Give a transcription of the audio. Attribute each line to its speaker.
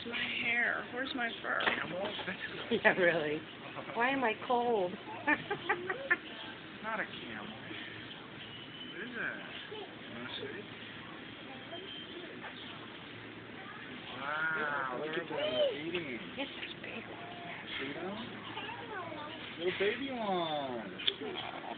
Speaker 1: Where's my hair? Where's my fur?
Speaker 2: Camel?
Speaker 3: Yeah, really. Why am I cold?
Speaker 2: Not a camel. What is that? You want to see? Wow, look at that. They're eating.
Speaker 3: It's this big one.
Speaker 2: See them? Little baby ones.